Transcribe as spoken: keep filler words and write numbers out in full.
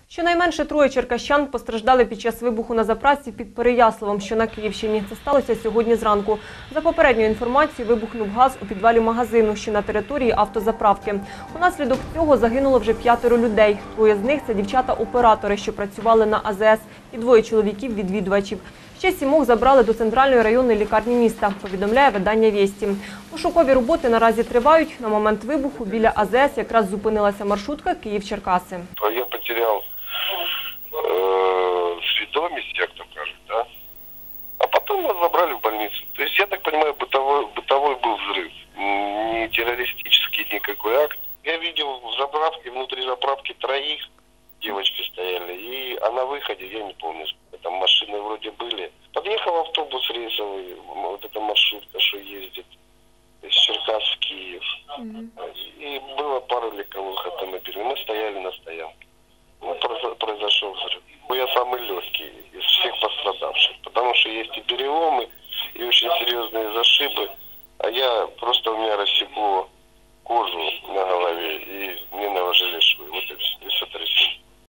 Щонайменше троє черкащан постраждали під час вибуху на заправці під Переяславом, що на Київщині. Це сталося сьогодні зранку. За попередньою інформацією, вибухнув газ у підвалі магазину, що на території автозаправки. Унаслідок цього загинуло вже п'ятеро людей. Двоє з них – це дівчата-оператори, що працювали на А З С, і двоє чоловіків-відвідувачів. Ще сімох забрали до центральної районної лікарні міста, повідомляє видання «Вєсті». Пошукові роботи наразі тривають. На момент вибуху біля А З С якраз зупинилася маршрутка Київ-Черкаси. Я потеряв э, свідомість, як то кажуть, да? А потом нас забрали в больницу. То есть, я так понимаю, бытовой, бытовой был взрыв, не террористический никакой акт. Я видел в заправке, внутри заправки троих девочки стояли, и а на выходе, я не помню, там машины вроде были. Подъехал автобус рейсовый, вот эта маршрутка, что ездит из Черкас в Киев. Mm-hmm. И было пару легковых автомобилей. Мы стояли на стоянке. Ну, произошел взрыв. Я самый легкий из всех пострадавших, потому что есть и переломы, и очень серьезные зашибы. А я просто, у меня рассекло